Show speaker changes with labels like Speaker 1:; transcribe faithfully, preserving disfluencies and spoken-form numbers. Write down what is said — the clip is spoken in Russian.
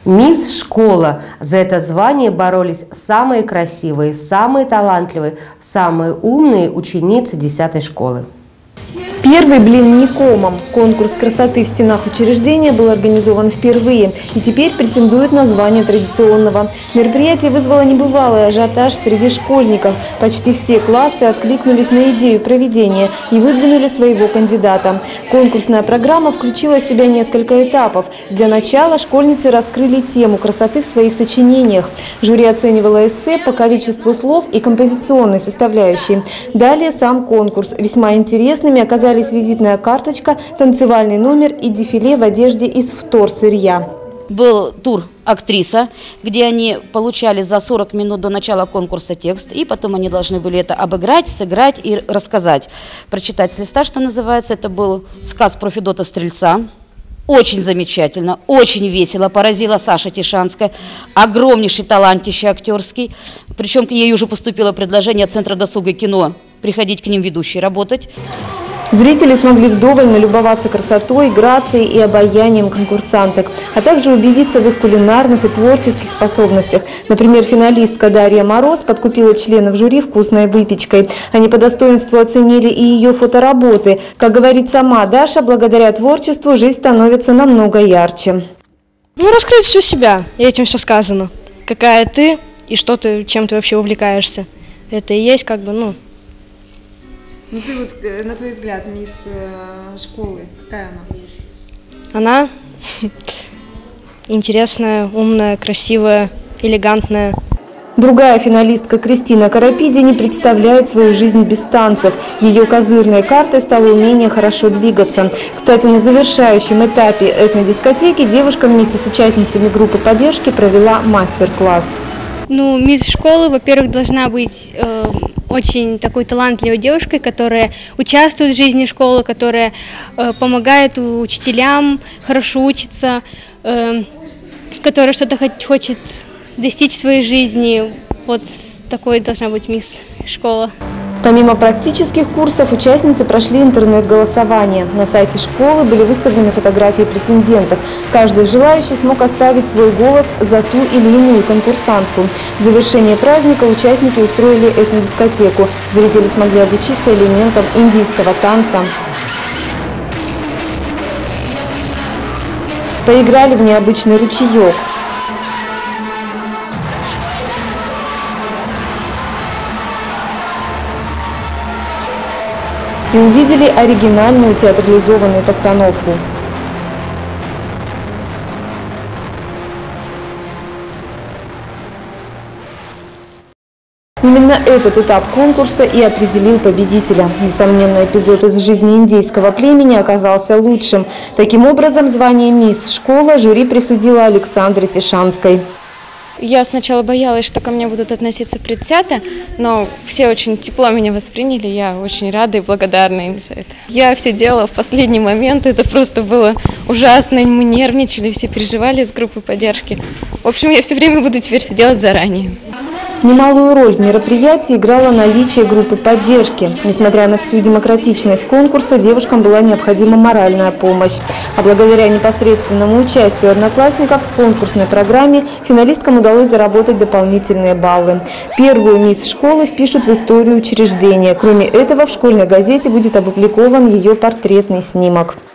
Speaker 1: Мисс Школа. За это звание боролись самые красивые, самые талантливые, самые умные ученицы десятой школы.
Speaker 2: Первый блин не комом. Конкурс красоты в стенах учреждения был организован впервые и теперь претендует на звание традиционного. Мероприятие вызвало небывалый ажиотаж среди школьников. Почти все классы откликнулись на идею проведения и выдвинули своего кандидата. Конкурсная программа включила в себя несколько этапов. Для начала школьницы раскрыли тему красоты в своих сочинениях. Жюри оценивало эссе по количеству слов и композиционной составляющей. Далее сам конкурс. Весьма интересными оказались визитная карточка, танцевальный номер и дефиле в одежде из вторсырья.
Speaker 3: Был тур «Актриса», где они получали за сорок минут до начала конкурса текст, и потом они должны были это обыграть, сыграть и рассказать. Прочитать с листа, что называется. Это был сказ про Федота Стрельца. Очень замечательно, очень весело, поразила Саша Тишанская. Огромнейший талантище актерский. Причем ей уже поступило предложение от Центра досуга и кино приходить к ним ведущей работать.
Speaker 2: Зрители смогли вдоволь налюбоваться красотой, грацией и обаянием конкурсанток, а также убедиться в их кулинарных и творческих способностях. Например, финалистка Дарья Мороз подкупила членов жюри вкусной выпечкой. Они по достоинству оценили и ее фотоработы. Как говорит сама Даша, благодаря творчеству жизнь становится намного ярче.
Speaker 4: Ну, раскрыть всю себя, и этим все сказано. Какая ты и что ты, чем ты вообще увлекаешься. Это и есть как бы, ну...
Speaker 5: Ну ты вот, на твой взгляд, мисс школы, какая она?
Speaker 4: Она интересная, умная, красивая, элегантная.
Speaker 2: Другая финалистка Кристина Карапиди не представляет свою жизнь без танцев. Ее козырной картой стало умение хорошо двигаться. Кстати, на завершающем этапе этнодискотеки девушка вместе с участницами группы поддержки провела мастер-класс.
Speaker 6: Ну, мисс школы, во-первых, должна быть э, очень такой талантливой девушкой, которая участвует в жизни школы, которая э, помогает учителям хорошо учиться, э, которая что-то хочет достичь в своей жизни. Вот такой должна быть мисс школа.
Speaker 2: Помимо практических курсов, участницы прошли интернет-голосование. На сайте школы были выставлены фотографии претендентов. Каждый желающий смог оставить свой голос за ту или иную конкурсантку. В завершение праздника участники устроили этнодискотеку. Зрители смогли обучиться элементам индийского танца. Поиграли в необычный ручеек. И увидели оригинальную театрализованную постановку. Именно этот этап конкурса и определил победителя. Несомненно, эпизод из жизни индейского племени оказался лучшим. Таким образом, звание мисс школа жюри присудило Александре Тишанской.
Speaker 7: Я сначала боялась, что ко мне будут относиться предвзято, но все очень тепло меня восприняли, я очень рада и благодарна им за это. Я все делала в последний момент, это просто было ужасно, мы нервничали, все переживали с группой поддержки. В общем, я все время буду теперь все делать заранее.
Speaker 2: Немалую роль в мероприятии играло наличие группы поддержки. Несмотря на всю демократичность конкурса, девушкам была необходима моральная помощь. А благодаря непосредственному участию одноклассников в конкурсной программе финалисткам удалось заработать дополнительные баллы. Первую мисс школы впишут в историю учреждения. Кроме этого, в школьной газете будет опубликован ее портретный снимок.